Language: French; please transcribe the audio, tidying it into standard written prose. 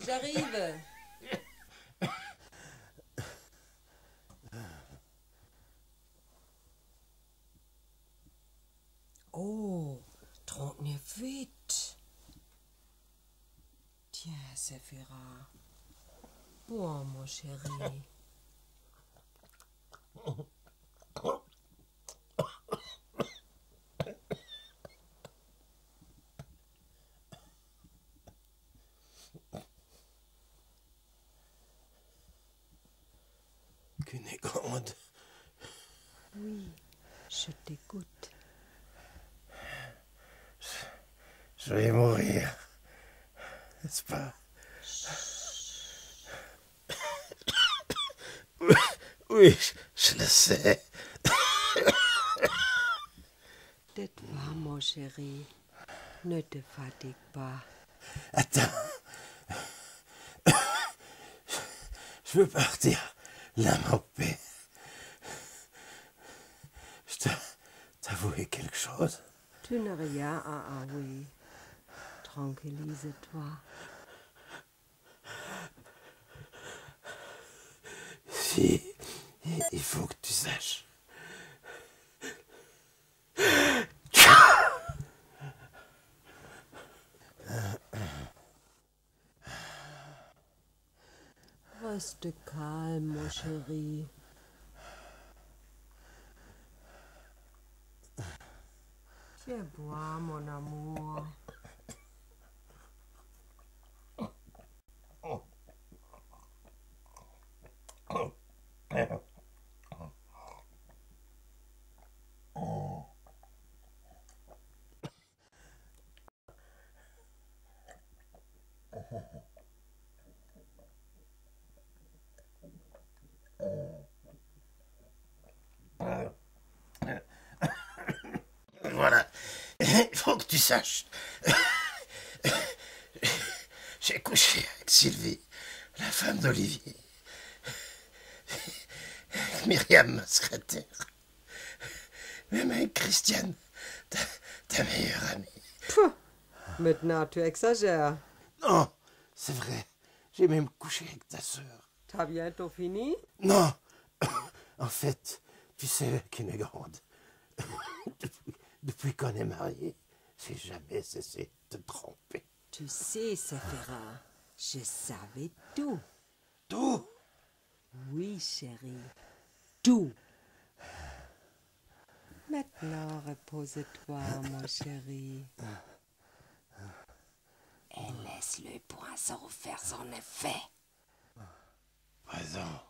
J'arrive. Oh, trockne vite. Tiens, Sephira. Bois, mon chéri. Kunigunde. Oui, je t'écoute. Je vais mourir, n'est-ce pas? Oui, je le sais. Tais-toi, mon chéri. Ne te fatigue pas. Attends. Je veux partir l'âme en paix. Je dois t'avouer quelque chose. Tu n'as rien à avouer. Tranquillise-toi. Si, il faut que tu saches. Reste calme, mon chéri. Viens boire, mon amour. Voilà, il faut que tu saches. J'ai couché avec Sylvie, la femme d'Olivier. Myriam, ma secrétaire. Même avec Christiane, ta meilleure amie. Pouh, maintenant, tu exagères. Non, c'est vrai. J'ai même couché avec ta sœur. T'as bientôt fini? Non, en fait, tu sais, Kunigunde, depuis qu'on est mariés, j'ai jamais cessé de te tromper. Tu sais, Sephira, je savais tout. Tout. Oui, chérie, tout. Maintenant, repose-toi, mon chéri. Et laisse le poison faire son effet. Poison.